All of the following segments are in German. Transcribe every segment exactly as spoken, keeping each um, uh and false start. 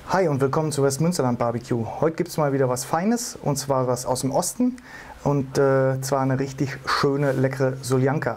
Hi und willkommen zu Westmünsterland Barbecue. Heute gibt es mal wieder was Feines, und zwar was aus dem Osten, und äh, zwar eine richtig schöne, leckere Soljanka.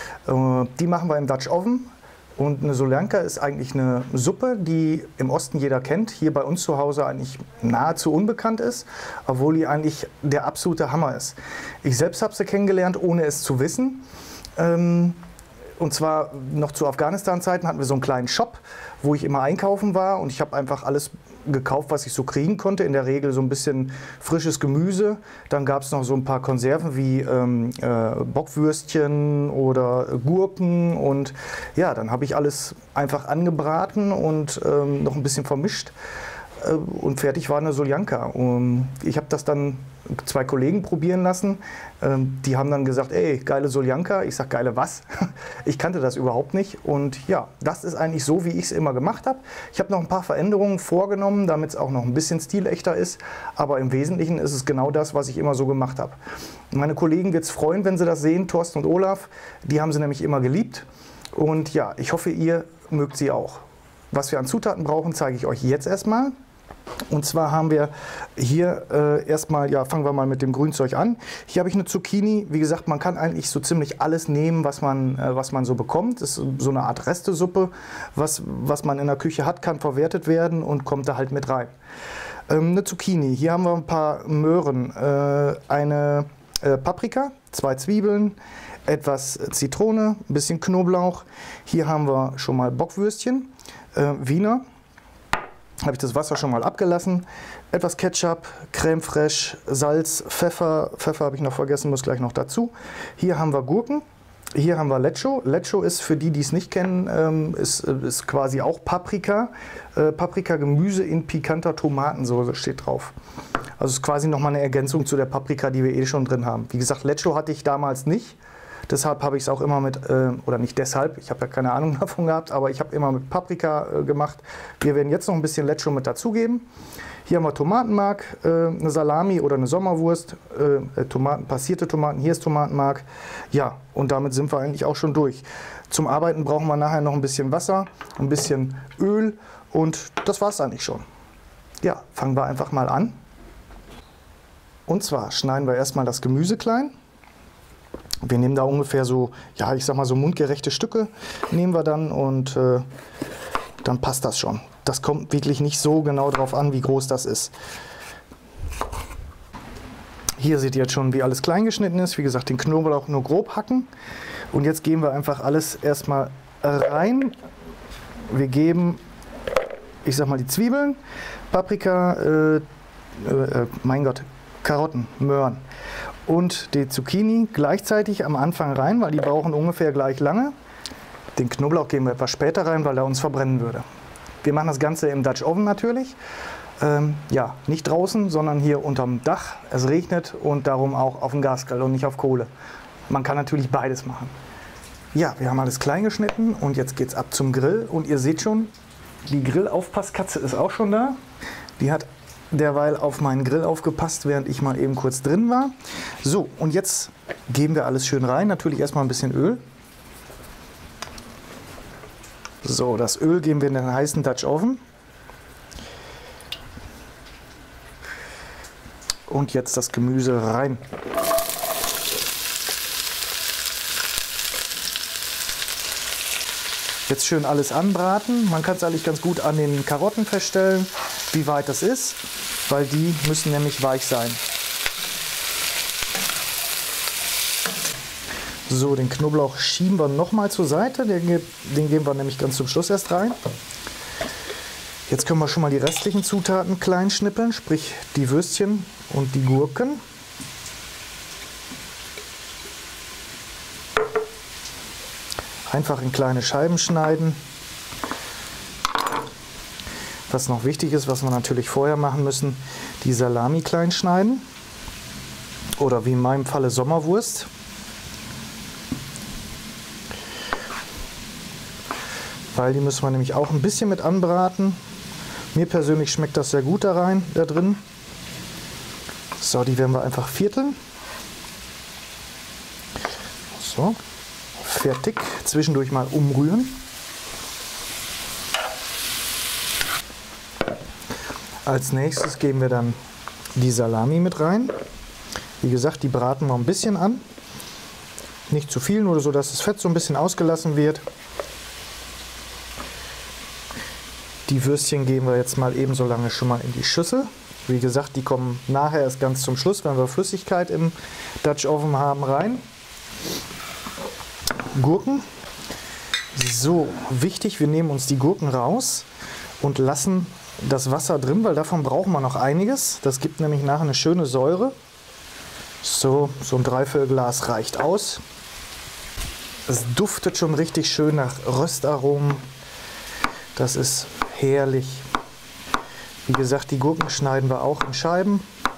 Äh, die machen wir im Dutch Oven, und eine Soljanka ist eigentlich eine Suppe, die im Osten jeder kennt, hier bei uns zu Hause eigentlich nahezu unbekannt ist, obwohl die eigentlich der absolute Hammer ist. Ich selbst habe sie kennengelernt, ohne es zu wissen. Ähm, Und zwar noch zu Afghanistan-Zeiten hatten wir so einen kleinen Shop, wo ich immer einkaufen war, und ich habe einfach alles gekauft, was ich so kriegen konnte. In der Regel so ein bisschen frisches Gemüse. Dann gab es noch so ein paar Konserven wie ähm, äh, Bockwürstchen oder Gurken, und ja, dann habe ich alles einfach angebraten und ähm, noch ein bisschen vermischt. Äh, und fertig war eine Soljanka. Und ich habe das dann zwei Kollegen probieren lassen. Ähm, die haben dann gesagt, ey, geile Soljanka. Ich sag, geile was? Ich kannte das überhaupt nicht. Und ja, das ist eigentlich so, wie ich es immer gemacht habe. Ich habe noch ein paar Veränderungen vorgenommen, damit es auch noch ein bisschen stilechter ist. Aber im Wesentlichen ist es genau das, was ich immer so gemacht habe. Meine Kollegen wird es freuen, wenn sie das sehen, Thorsten und Olaf. Die haben sie nämlich immer geliebt. Und ja, ich hoffe, ihr mögt sie auch. Was wir an Zutaten brauchen, zeige ich euch jetzt erstmal. Und zwar haben wir hier äh, erstmal, ja, fangen wir mal mit dem Grünzeug an. Hier habe ich eine Zucchini. Wie gesagt, man kann eigentlich so ziemlich alles nehmen, was man, äh, was man so bekommt. Das ist so eine Art Restesuppe. Was, was man in der Küche hat, kann verwertet werden und kommt da halt mit rein. Ähm, eine Zucchini. Hier haben wir ein paar Möhren, äh, eine äh, Paprika, zwei Zwiebeln, etwas Zitrone, ein bisschen Knoblauch. Hier haben wir schon mal Bockwürstchen, äh, Wiener. Habe ich das Wasser schon mal abgelassen, etwas Ketchup, Crème fraîche, Salz, Pfeffer, Pfeffer habe ich noch vergessen, muss gleich noch dazu. Hier haben wir Gurken, hier haben wir Lecho. Lecho ist, für die, die es nicht kennen, ähm, ist, ist quasi auch Paprika. Äh, Paprika-Gemüse in pikanter Tomatensoße steht drauf. Also ist quasi nochmal eine Ergänzung zu der Paprika, die wir eh schon drin haben. Wie gesagt, Lecho hatte ich damals nicht. Deshalb habe ich es auch immer mit, äh, oder nicht deshalb, ich habe ja keine Ahnung davon gehabt, aber ich habe immer mit Paprika äh, gemacht. Wir werden jetzt noch ein bisschen Lecho mit dazugeben. Hier haben wir Tomatenmark, äh, eine Salami oder eine Sommerwurst, äh, Tomaten, passierte Tomaten, hier ist Tomatenmark. Ja, und damit sind wir eigentlich auch schon durch. Zum Arbeiten brauchen wir nachher noch ein bisschen Wasser, ein bisschen Öl, und das war es eigentlich schon. Ja, fangen wir einfach mal an. Und zwar schneiden wir erstmal das Gemüse klein. Wir nehmen da ungefähr so, ja, ich sag mal so mundgerechte Stücke nehmen wir dann, und äh, dann passt das schon. Das kommt wirklich nicht so genau drauf an, wie groß das ist. Hier seht ihr jetzt schon, wie alles klein geschnitten ist. Wie gesagt, den Knoblauch nur grob hacken. Und jetzt geben wir einfach alles erstmal rein. Wir geben, ich sag mal, die Zwiebeln, Paprika, äh, äh, mein Gott, Karotten, Möhren und die Zucchini gleichzeitig am Anfang rein, weil die brauchen ungefähr gleich lange. Den Knoblauch geben wir etwas später rein, weil er uns verbrennen würde. Wir machen das Ganze im Dutch Oven natürlich. Ähm, ja, nicht draußen, sondern hier unterm Dach. Es regnet, und darum auch auf dem Gasgrill und nicht auf Kohle. Man kann natürlich beides machen. Ja, wir haben alles klein geschnitten, und jetzt geht es ab zum Grill. Und ihr seht schon, die Grillaufpasskatze ist auch schon da. Die hat derweil auf meinen Grill aufgepasst, während ich mal eben kurz drin war. So, und jetzt geben wir alles schön rein. Natürlich erstmal ein bisschen Öl. So, das Öl geben wir in den heißen Dutch Oven. Und jetzt das Gemüse rein. Jetzt schön alles anbraten. Man kann es eigentlich ganz gut an den Karotten feststellen, wie weit das ist, weil die müssen nämlich weich sein. So, den Knoblauch schieben wir nochmal zur Seite, den, den geben wir nämlich ganz zum Schluss erst rein. Jetzt können wir schon mal die restlichen Zutaten klein schnippeln, sprich die Würstchen und die Gurken. Einfach in kleine Scheiben schneiden. Was noch wichtig ist, was wir natürlich vorher machen müssen, die Salami klein schneiden. Oder wie in meinem Falle Sommerwurst. Weil die müssen wir nämlich auch ein bisschen mit anbraten. Mir persönlich schmeckt das sehr gut da rein, da drin. So, die werden wir einfach vierteln. So, fertig. Zwischendurch mal umrühren. Als nächstes geben wir dann die Salami mit rein. Wie gesagt, die braten wir ein bisschen an. Nicht zu viel, nur so, dass das Fett so ein bisschen ausgelassen wird. Die Würstchen geben wir jetzt mal ebenso lange schon mal in die Schüssel. Wie gesagt, die kommen nachher erst ganz zum Schluss, wenn wir Flüssigkeit im Dutch Oven haben, rein. Gurken. So, wichtig, wir nehmen uns die Gurken raus und lassen das Wasser drin, weil davon brauchen wir noch einiges. Das gibt nämlich nachher eine schöne Säure. So, so ein Dreiviertelglas reicht aus. Es duftet schon richtig schön nach Röstaromen. Das ist herrlich. Wie gesagt, die Gurken schneiden wir auch in Scheiben.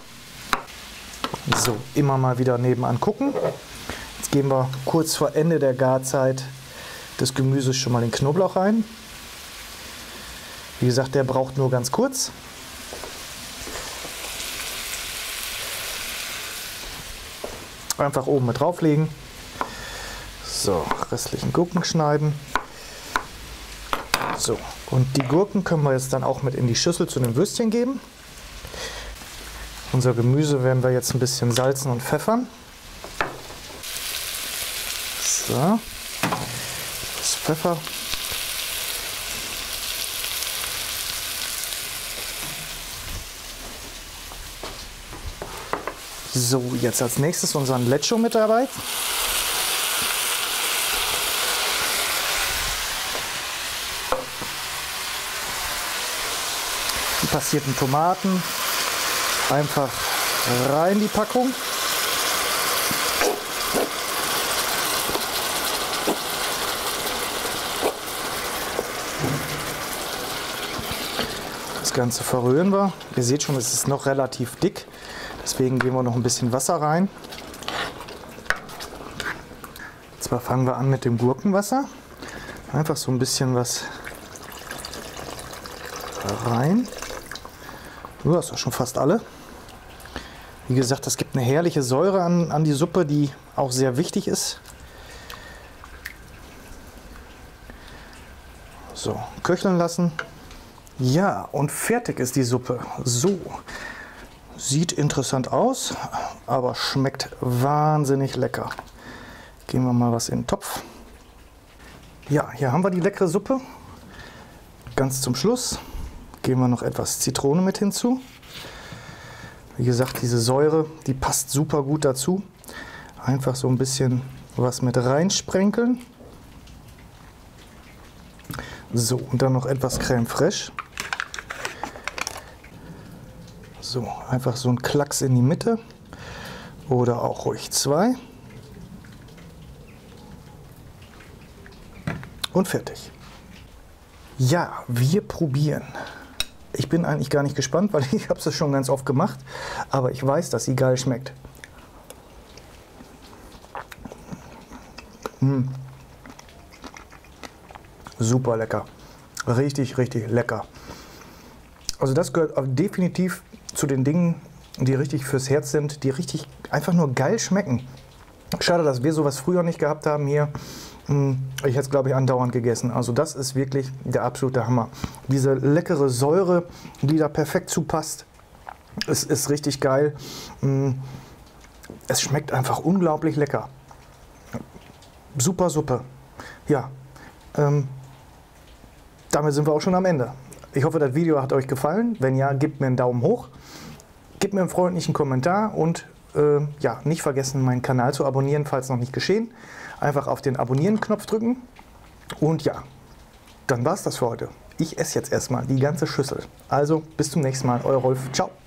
So, immer mal wieder nebenan gucken. Jetzt geben wir kurz vor Ende der Garzeit des Gemüses schon mal den Knoblauch rein. Wie gesagt, der braucht nur ganz kurz. Einfach oben mit drauflegen. So, restlichen Gurken schneiden. So, und die Gurken können wir jetzt dann auch mit in die Schüssel zu den Würstchen geben. Unser Gemüse werden wir jetzt ein bisschen salzen und pfeffern. So, das Pfeffer. So, jetzt als nächstes unseren Lecho mit dabei. Die passierten Tomaten einfach rein die Packung. Das Ganze verrühren wir. Ihr seht schon, es ist noch relativ dick. Deswegen geben wir noch ein bisschen Wasser rein. Zwar fangen wir an mit dem Gurkenwasser. Einfach so ein bisschen was rein. Du hast doch schon fast alle. Wie gesagt, das gibt eine herrliche Säure an, an die Suppe, die auch sehr wichtig ist. So, köcheln lassen. Ja, und fertig ist die Suppe. So. Sieht interessant aus, aber schmeckt wahnsinnig lecker. Geben wir mal was in den Topf. Ja, hier haben wir die leckere Suppe. Ganz zum Schluss geben wir noch etwas Zitrone mit hinzu. Wie gesagt, diese Säure, die passt super gut dazu. Einfach so ein bisschen was mit reinsprenkeln. So, und dann noch etwas Crème Fraiche. So, einfach so ein Klacks in die Mitte oder auch ruhig zwei. Und fertig. Ja, wir probieren. Ich bin eigentlich gar nicht gespannt, weil ich habe es schon ganz oft gemacht, aber ich weiß, dass sie geil schmeckt. Mmh. Super lecker. Richtig, richtig lecker. Also das gehört definitiv zu den Dingen, die richtig fürs Herz sind, die richtig einfach nur geil schmecken. Schade, dass wir sowas früher nicht gehabt haben hier. Ich hätte es, glaube ich, andauernd gegessen. Also das ist wirklich der absolute Hammer. Diese leckere Säure, die da perfekt zupasst, es ist richtig geil. Es schmeckt einfach unglaublich lecker. Super Suppe. Ja, ähm, damit sind wir auch schon am Ende. Ich hoffe, das Video hat euch gefallen. Wenn ja, gebt mir einen Daumen hoch. Gebt mir einen freundlichen Kommentar und äh, ja, nicht vergessen, meinen Kanal zu abonnieren, falls noch nicht geschehen. Einfach auf den Abonnieren-Knopf drücken. Und ja, dann war es das für heute. Ich esse jetzt erstmal die ganze Schüssel. Also bis zum nächsten Mal, euer Rolf. Ciao.